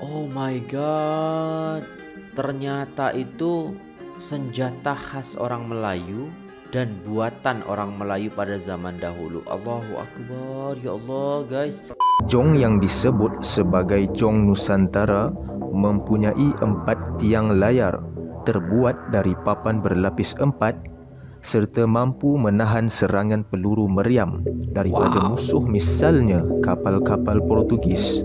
Oh my god, ternyata itu senjata khas orang Melayu dan buatan orang Melayu pada zaman dahulu. Allahu Akbar, ya Allah guys. Jong yang disebut sebagai Jong Nusantara mempunyai 4 tiang layar terbuat dari papan berlapis 4 serta mampu menahan serangan peluru meriam daripada musuh, misalnya kapal-kapal Portugis.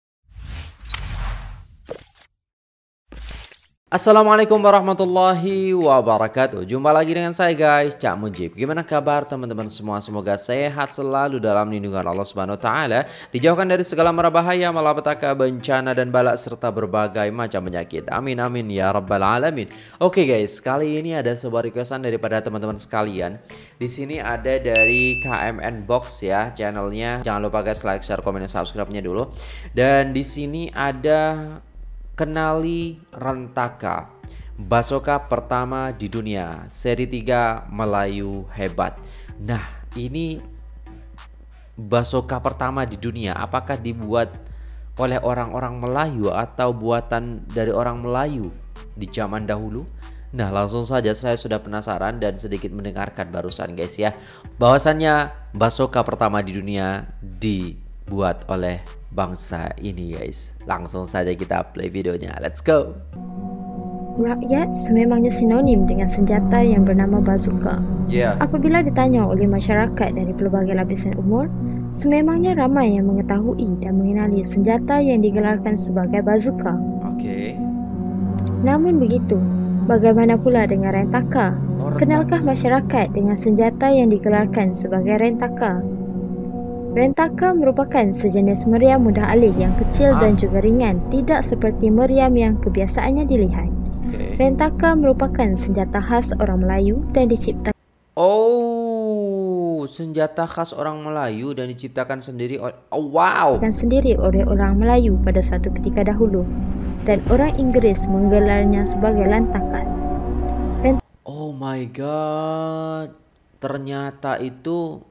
Assalamualaikum warahmatullahi wabarakatuh. Jumpa lagi dengan saya guys, Cak Mujib. Gimana kabar teman-teman semua? Semoga sehat selalu dalam lindungan Allah Subhanahu wa taala, dijauhkan dari segala mara bahaya, malapetaka, bencana dan bala serta berbagai macam penyakit. Amin amin ya rabbal alamin. Oke guys, kali ini ada sebuah requestan daripada teman-teman sekalian. Di sini ada dari KMN Box ya, channelnya. Jangan lupa guys like, share, komen, dan subscribe-nya dulu. Dan di sini ada kenali Rentaka, Basoka pertama di dunia, seri 3 Melayu hebat. Nah, ini Basoka pertama di dunia, apakah dibuat oleh orang-orang Melayu atau buatan dari orang Melayu di zaman dahulu? Nah, langsung saja saya sudah penasaran dan sedikit mendengarkan barusan guys ya, bahwasannya Basoka pertama di dunia dibuat oleh bangsa ini guys. Langsung saja kita play videonya, let's go. Rakyat sememangnya sinonim dengan senjata yang bernama bazooka. Apabila ditanya oleh masyarakat dari pelbagai lapisan umur, sememangnya ramai yang mengetahui dan mengenali senjata yang digelarkan sebagai bazooka. Namun begitu, bagaimana pula dengan rentaka? Kenalkah masyarakat dengan senjata yang digelarkan sebagai rentaka? Rentaka merupakan sejenis meriam mudah alih yang kecil dan juga ringan, tidak seperti meriam yang kebiasaannya dilihat. Rentaka merupakan senjata khas orang Melayu dan diciptakan senjata khas orang Melayu dan diciptakan sendiri oleh sendiri oleh orang Melayu pada suatu ketika dahulu, dan orang Inggris menggelarnya sebagai lantakas. Oh my god, ternyata itu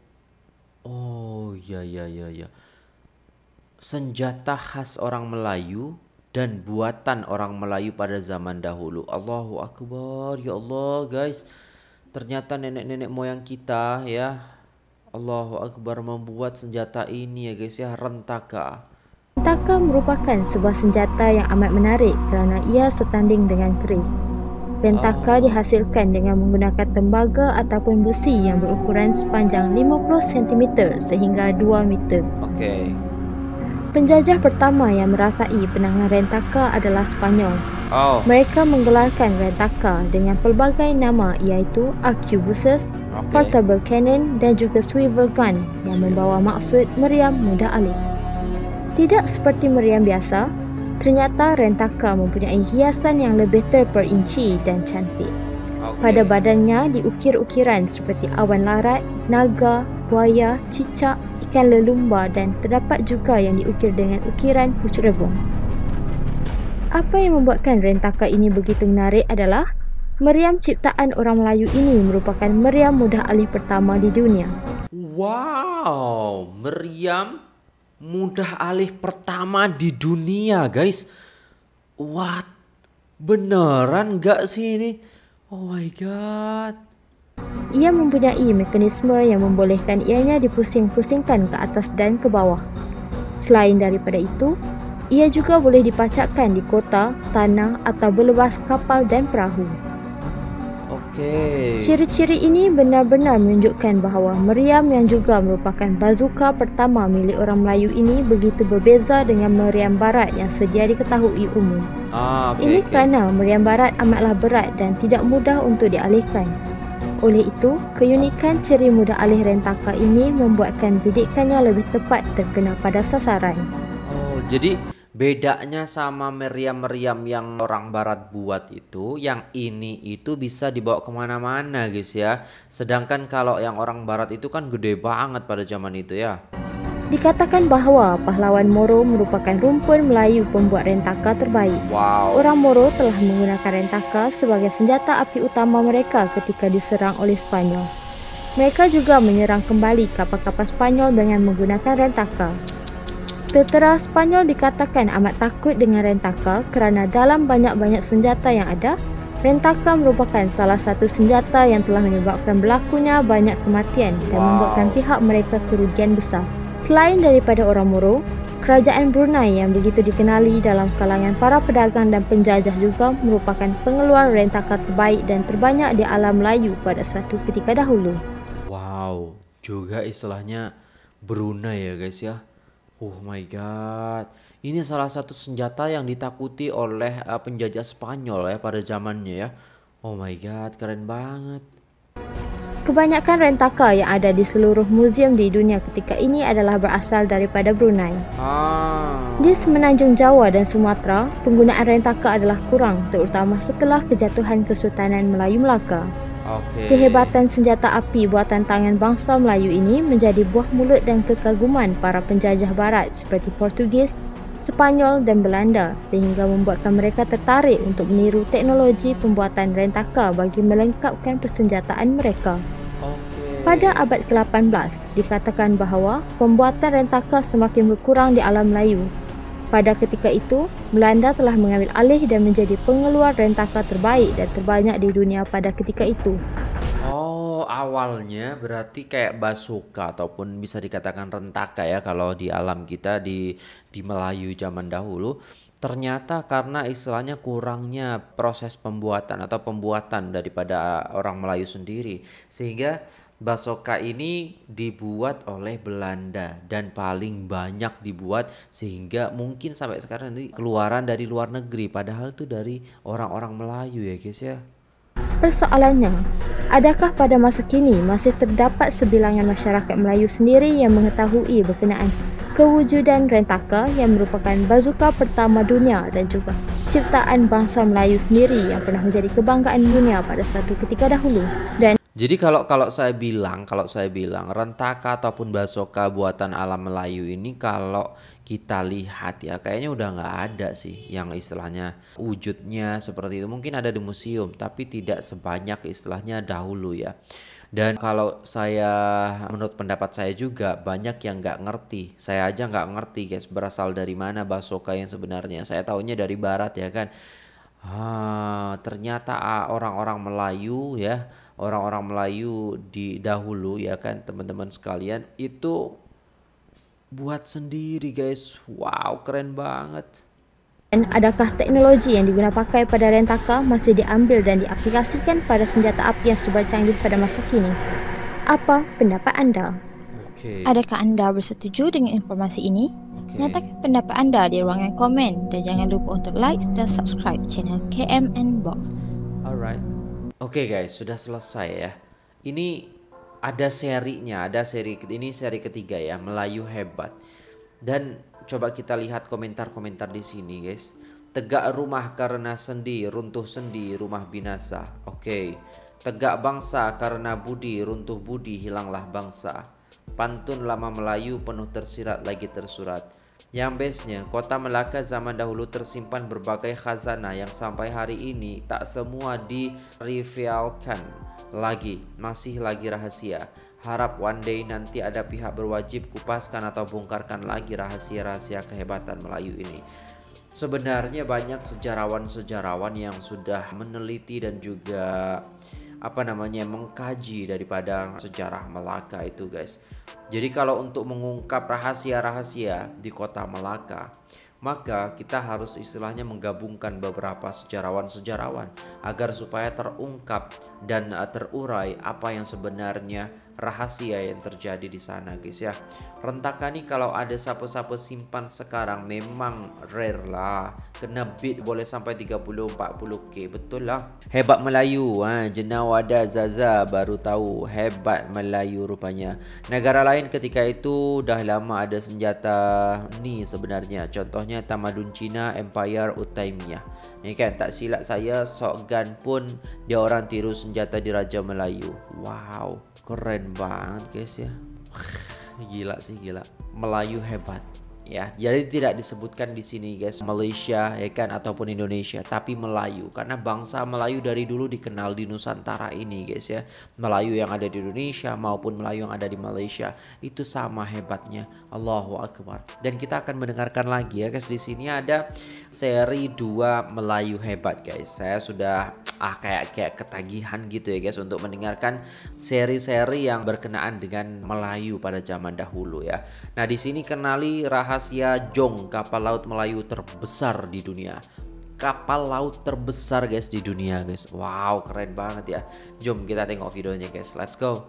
ya. Senjata khas orang Melayu dan buatan orang Melayu pada zaman dahulu. Allahu Akbar, ya Allah guys. Ternyata nenek-nenek moyang kita ya, Allahu Akbar, membuat senjata ini ya guys ya, rentaka. Rentaka merupakan sebuah senjata yang amat menarik kerana ia setanding dengan keris. Rentaka dihasilkan dengan menggunakan tembaga ataupun besi yang berukuran sepanjang 50 cm sehingga 2 meter. Penjajah pertama yang merasai penangan rentaka adalah Spanyol. Mereka menggelarkan rentaka dengan pelbagai nama, iaitu arquebuses, portable cannon dan juga swivel gun yang membawa maksud meriam mudah alih. Tidak seperti meriam biasa, ternyata rentaka mempunyai hiasan yang lebih terperinci dan cantik. Pada badannya diukir ukiran seperti awan larat, naga, buaya, cicak, ikan lelumba dan terdapat juga yang diukir dengan ukiran pucuk rebung. Apa yang membuatkan rentaka ini begitu menarik adalah meriam ciptaan orang Melayu ini merupakan meriam mudah alih pertama di dunia. Wow, meriam mudah alih pertama di dunia guys. What? Beneran gak sih ini? Oh my god. Ia mempunyai mekanisme yang membolehkan ianya dipusing-pusingkan ke atas dan ke bawah. Selain daripada itu, ia juga boleh dipacakkan di kota, tanah atau berlebas kapal dan perahu. Ciri-ciri ini benar-benar menunjukkan bahawa meriam yang juga merupakan bazooka pertama milik orang Melayu ini begitu berbeza dengan meriam barat yang sedia diketahui umum. Ini kerana meriam barat amatlah berat dan tidak mudah untuk dialihkan. Oleh itu, keunikan ciri mudah alih rentaka ini membuatkan bidikannya lebih tepat terkena pada sasaran. Jadi bedanya sama meriam-meriam yang orang barat buat itu, yang ini itu bisa dibawa kemana-mana guys ya. Sedangkan kalau yang orang barat itu kan gede banget pada zaman itu ya. Dikatakan bahawa pahlawan Moro merupakan rumpun Melayu pembuat rentaka terbaik. Orang Moro telah menggunakan rentaka sebagai senjata api utama mereka ketika diserang oleh Spanyol. Mereka juga menyerang kembali kapal-kapal Spanyol dengan menggunakan rentaka. Tentera Spanyol dikatakan amat takut dengan rentaka kerana dalam banyak-banyak senjata yang ada, rentaka merupakan salah satu senjata yang telah menyebabkan berlakunya banyak kematian dan membuatkan pihak mereka kerugian besar. Selain daripada orang Moro, Kerajaan Brunei yang begitu dikenali dalam kalangan para pedagang dan penjajah juga merupakan pengeluar rentaka terbaik dan terbanyak di alam Melayu pada suatu ketika dahulu. Wow, juga istilahnya Brunei ya guys ya. Oh my god, ini salah satu senjata yang ditakuti oleh penjajah Spanyol ya pada zamannya ya. Oh my god, keren banget. Kebanyakan rentaka yang ada di seluruh muzium di dunia ketika ini adalah berasal daripada Brunei. Di Semenanjung Jawa dan Sumatera, penggunaan rentaka adalah kurang, terutama setelah kejatuhan Kesultanan Melayu Melaka. Kehebatan senjata api buatan tangan bangsa Melayu ini menjadi buah mulut dan kekaguman para penjajah barat seperti Portugis, Sepanyol dan Belanda, sehingga membuatkan mereka tertarik untuk meniru teknologi pembuatan rentaka bagi melengkapkan persenjataan mereka. Pada abad ke-18, dikatakan bahawa pembuatan rentaka semakin berkurang di alam Melayu. Pada ketika itu, Belanda telah mengambil alih dan menjadi pengeluar rentaka terbaik dan terbanyak di dunia pada ketika itu. Oh, awalnya berarti kayak bazooka ataupun bisa dikatakan rentaka ya kalau di alam kita di Melayu zaman dahulu. Ternyata karena istilahnya kurangnya proses pembuatan atau pembuatan daripada orang Melayu sendiri, sehingga bazooka ini dibuat oleh Belanda dan paling banyak dibuat sehingga mungkin sampai sekarang ini keluaran dari luar negeri, padahal itu dari orang-orang Melayu ya guys ya. Persoalannya, adakah pada masa kini masih terdapat sebilangan masyarakat Melayu sendiri yang mengetahui berkenaan kewujudan rentaka yang merupakan bazooka pertama dunia dan juga ciptaan bangsa Melayu sendiri yang pernah menjadi kebanggaan dunia pada suatu ketika dahulu? Dan jadi kalau saya bilang rentaka ataupun bazooka buatan alam Melayu ini kalau kita lihat ya kayaknya udah nggak ada sih yang istilahnya wujudnya seperti itu. Mungkin ada di museum tapi tidak sebanyak istilahnya dahulu ya. Dan kalau menurut pendapat saya juga banyak yang nggak ngerti. Saya aja nggak ngerti guys berasal dari mana bazooka yang sebenarnya. Saya taunya dari barat ya kan. Ternyata orang-orang Melayu ya, orang-orang Melayu di dahulu ya kan teman-teman sekalian itu buat sendiri guys. Wow, keren banget. Dan adakah teknologi yang digunakan pakai pada rentaka masih diambil dan diaplikasikan pada senjata api yang serba canggih pada masa kini? Apa pendapat anda? Adakah anda bersetuju dengan informasi ini? Nyatakan pendapat anda di ruangan komen dan jangan lupa untuk like dan subscribe channel KMN Box. Alright. Oke guys, sudah selesai ya. Ini ada serinya, ini seri ketiga ya, Melayu Hebat. Dan coba kita lihat komentar-komentar di sini guys. Tegak rumah karena sendi, runtuh sendi, rumah binasa. Oke. Tegak bangsa karena budi, runtuh budi, hilanglah bangsa. Pantun lama Melayu penuh tersirat lagi tersurat. Yang bestnya, kota Melaka zaman dahulu tersimpan berbagai khazanah yang sampai hari ini tak semua direvealkan lagi, masih lagi rahasia. Harap one day nanti ada pihak berwajib kupaskan atau bongkarkan lagi rahasia-rahasia kehebatan Melayu ini. Sebenarnya banyak sejarawan-sejarawan yang sudah meneliti dan juga mengkaji daripada sejarah Melaka itu guys. Jadi kalau untuk mengungkap rahasia-rahasia di kota Melaka, maka kita harus istilahnya menggabungkan beberapa sejarawan-sejarawan agar supaya terungkap dan terurai apa yang sebenarnya rahasia yang terjadi di sana guys ya. Rentaka nih kalau ada sapu-sapu simpan sekarang memang rare lah. Kena beat boleh sampai 30-40k, betul lah. Hebat Melayu, Jenawada Zaza baru tahu hebat Melayu rupanya. Negara lain ketika itu dah lama ada senjata ni sebenarnya. Contohnya Tamadun Cina, Empire Uttaimiyah. Ni kan tak silap saya shotgun pun dia orang tiru senjata di Raja Melayu. Wow, keren banget guys ya. Gila sih, gila. Melayu hebat. ya. Jadi tidak disebutkan di sini guys Malaysia ya kan ataupun Indonesia, tapi Melayu, karena bangsa Melayu dari dulu dikenal di Nusantara ini guys ya. Melayu yang ada di Indonesia maupun Melayu yang ada di Malaysia itu sama hebatnya. Allahu Akbar. Dan kita akan mendengarkan lagi ya guys, di sini ada seri 2 Melayu hebat guys. Saya sudah kayak ketagihan gitu ya guys untuk mendengarkan seri-seri yang berkenaan dengan Melayu pada zaman dahulu ya. Nah, di sini kenali rahasia Jong, kapal laut Melayu terbesar di dunia. Kapal laut terbesar guys di dunia guys. Wow, keren banget ya. Jom kita tengok videonya guys. Let's go.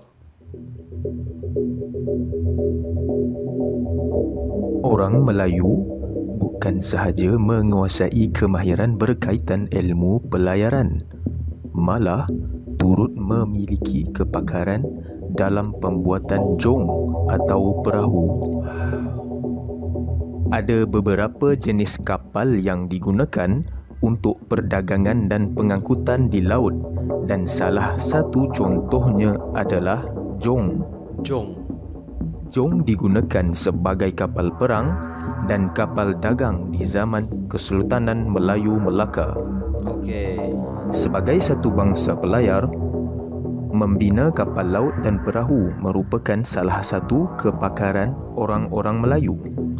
Orang Melayu bukan sahaja menguasai kemahiran berkaitan ilmu pelayaran, malah turut memiliki kepakaran dalam pembuatan jong atau perahu. Ada beberapa jenis kapal yang digunakan untuk perdagangan dan pengangkutan di laut, dan salah satu contohnya adalah jong. Jong digunakan sebagai kapal perang dan kapal dagang di zaman Kesultanan Melayu Melaka. Sebagai satu bangsa pelayar, membina kapal laut dan perahu merupakan salah satu kepakaran orang-orang Melayu.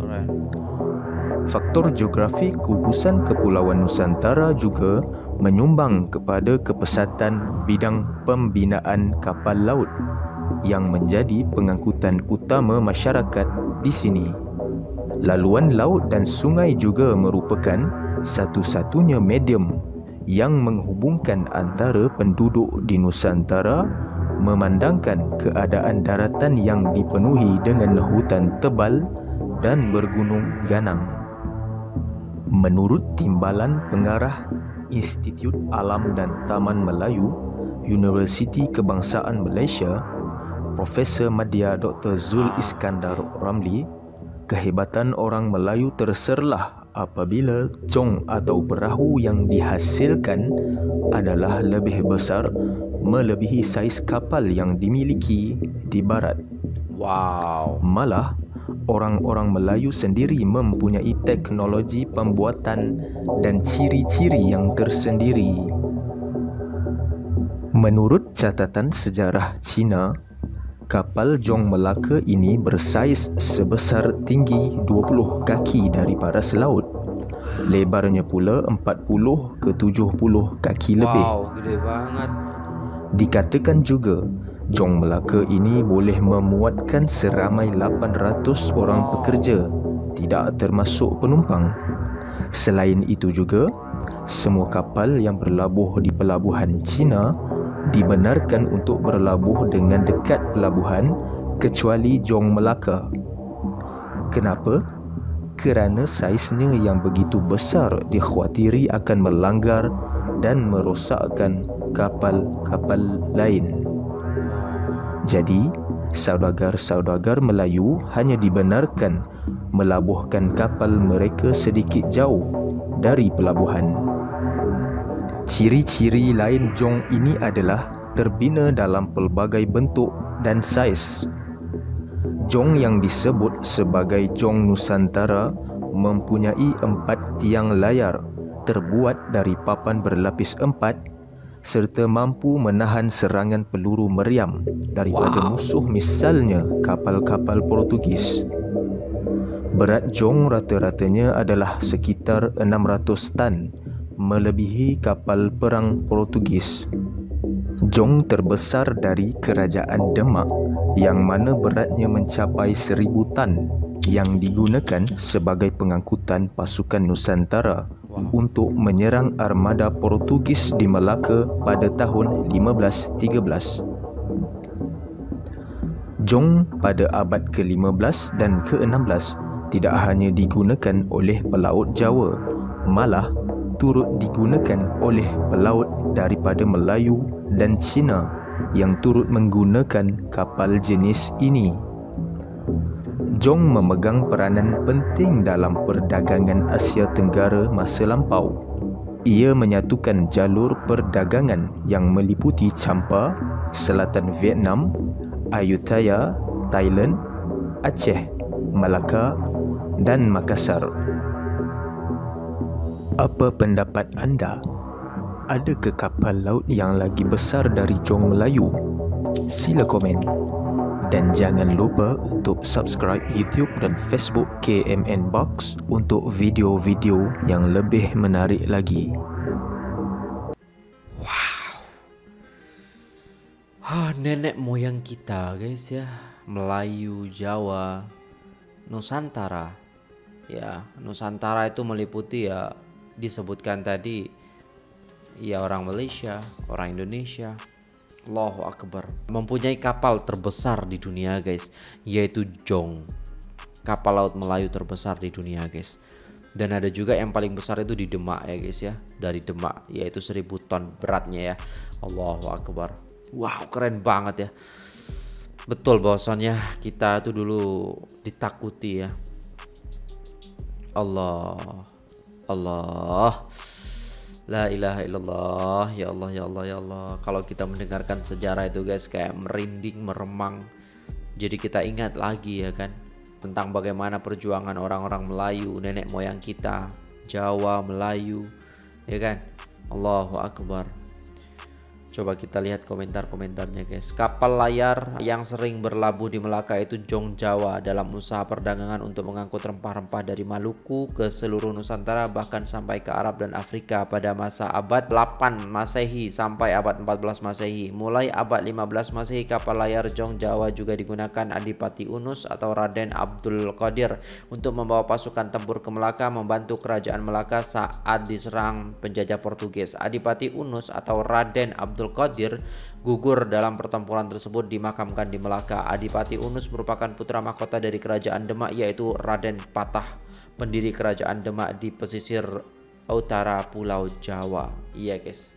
Faktor geografi gugusan Kepulauan Nusantara juga menyumbang kepada kepesatan bidang pembinaan kapal laut yang menjadi pengangkutan utama masyarakat di sini. Laluan laut dan sungai juga merupakan satu-satunya medium yang menghubungkan antara penduduk di Nusantara, memandangkan keadaan daratan yang dipenuhi dengan hutan tebal dan bergunung ganang. Menurut Timbalan Pengarah Institut Alam dan Taman Melayu, Universiti Kebangsaan Malaysia, Profesor Madya Dr. Zul Iskandar Ramli, kehebatan orang Melayu terserlah apabila jong atau perahu yang dihasilkan adalah lebih besar melebihi saiz kapal yang dimiliki di barat. Malah orang-orang Melayu sendiri mempunyai teknologi pembuatan dan ciri-ciri yang tersendiri. Menurut catatan sejarah Cina, kapal Jong Melaka ini bersaiz sebesar tinggi 20 kaki dari paras laut. Lebarnya pula 40 ke 70 kaki lebih. Gede banget. Dikatakan juga, Jong Melaka ini boleh memuatkan seramai 800 orang pekerja, tidak termasuk penumpang. Selain itu juga, semua kapal yang berlabuh di pelabuhan Cina dibenarkan untuk berlabuh dengan dekat pelabuhan kecuali Jong Melaka. Kenapa? Kerana saiznya yang begitu besar dikhawatiri akan melanggar dan merosakkan kapal-kapal lain. Jadi, saudagar-saudagar Melayu hanya dibenarkan melabuhkan kapal mereka sedikit jauh dari pelabuhan. Ciri-ciri lain jong ini adalah terbina dalam pelbagai bentuk dan saiz. Jong yang disebut sebagai jong Nusantara mempunyai 4 tiang layar terbuat dari papan berlapis 4 serta mampu menahan serangan peluru meriam daripada musuh, misalnya kapal-kapal Portugis. Berat jong rata-ratanya adalah sekitar 600 tan, melebihi kapal perang Portugis. Jong terbesar dari Kerajaan Demak yang mana beratnya mencapai 1000 tan yang digunakan sebagai pengangkutan pasukan Nusantara untuk menyerang armada Portugis di Melaka pada tahun 1513. Jong pada abad ke-15 dan ke-16 tidak hanya digunakan oleh pelaut Jawa, malah turut digunakan oleh pelaut daripada Melayu dan Cina yang turut menggunakan kapal jenis ini. Jong memegang peranan penting dalam perdagangan Asia Tenggara masa lampau. Ia menyatukan jalur perdagangan yang meliputi Champa, selatan Vietnam, Ayutthaya, Thailand, Aceh, Melaka, dan Makassar. Apa pendapat anda? Adakah kapal laut yang lagi besar dari Chong Melayu? Sila komen. Dan jangan lupa untuk subscribe YouTube dan Facebook KMN Box untuk video-video yang lebih menarik lagi. Nenek moyang kita guys ya, Melayu, Jawa, Nusantara. Ya, Nusantara itu meliputi ya disebutkan tadi ya orang Malaysia, orang Indonesia. Allahu Akbar. Mempunyai kapal terbesar di dunia guys, yaitu Jong. Kapal laut Melayu terbesar di dunia guys. Dan ada juga yang paling besar itu di Demak ya guys ya. Dari Demak, yaitu 1000 ton beratnya ya. Allahu Akbar. Wow, keren banget ya. Betul bahwasannya kita tuh dulu ditakuti ya. Allah. La ilaha illallah. Ya Allah, ya Allah, ya Allah. Kalau kita mendengarkan sejarah itu guys, kayak merinding, meremang. Jadi kita ingat lagi ya kan, tentang bagaimana perjuangan orang-orang Melayu, nenek moyang kita, Jawa, Melayu, ya kan. Allahu Akbar. Coba kita lihat komentar-komentarnya guys. Kapal layar yang sering berlabuh di Melaka itu Jong Jawa dalam usaha perdagangan untuk mengangkut rempah-rempah dari Maluku ke seluruh Nusantara, bahkan sampai ke Arab dan Afrika pada masa abad 8 Masehi sampai abad 14 Masehi. Mulai abad 15 Masehi, kapal layar Jong Jawa juga digunakan Adipati Unus atau Raden Abdul Qadir untuk membawa pasukan tempur ke Melaka, membantu kerajaan Melaka saat diserang penjajah Portugis. Adipati Unus atau Raden Abdul Qadir gugur dalam pertempuran tersebut, dimakamkan di Melaka. Adipati Unus merupakan putra mahkota dari kerajaan Demak, yaitu Raden Patah, pendiri kerajaan Demak di pesisir utara Pulau Jawa. Iya guys.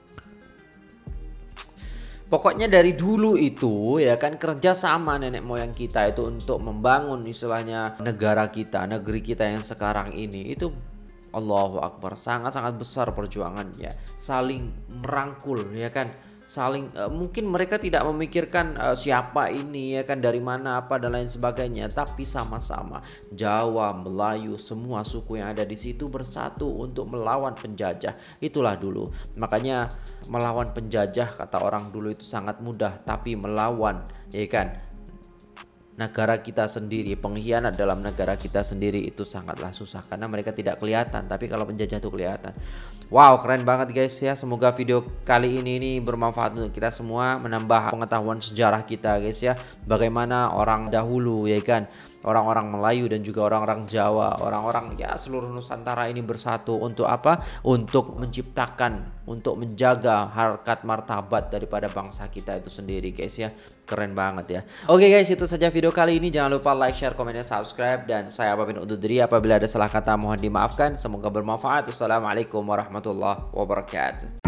Pokoknya dari dulu itu ya kan, kerja sama nenek moyang kita itu untuk membangun istilahnya negara kita, negeri kita yang sekarang ini itu. Allahu Akbar, sangat-sangat besar perjuangannya, saling merangkul ya kan, saling mungkin mereka tidak memikirkan siapa ini ya kan, dari mana apa dan lain sebagainya, tapi sama-sama Jawa, Melayu, semua suku yang ada di situ bersatu untuk melawan penjajah. Itulah dulu. Makanya melawan penjajah kata orang dulu itu sangat mudah, tapi melawan ya kan negara kita sendiri, pengkhianat dalam negara kita sendiri itu sangatlah susah, karena mereka tidak kelihatan, tapi kalau penjajah itu kelihatan. Wow, keren banget guys ya. Semoga video kali ini bermanfaat untuk kita semua, menambah pengetahuan sejarah kita guys ya. Bagaimana orang dahulu ya kan, orang-orang Melayu dan juga orang-orang Jawa, orang-orang ya seluruh Nusantara ini bersatu untuk apa? Untuk menciptakan, untuk menjaga harkat martabat daripada bangsa kita itu sendiri guys ya. Keren banget ya. Oke guys, itu saja video kali ini. Jangan lupa like, share, komen, dan subscribe. Dan saya pamit undur diri. Apabila ada salah kata mohon dimaafkan. Semoga bermanfaat. Wassalamualaikum warahmatullahi wabarakatuh.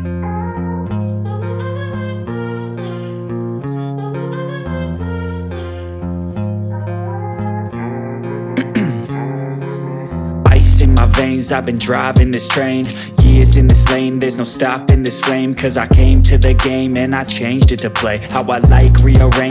In my veins, I've been driving this train, years in this lane, there's no stopping this flame, cause I came to the game and I changed it to play how I like, rearrange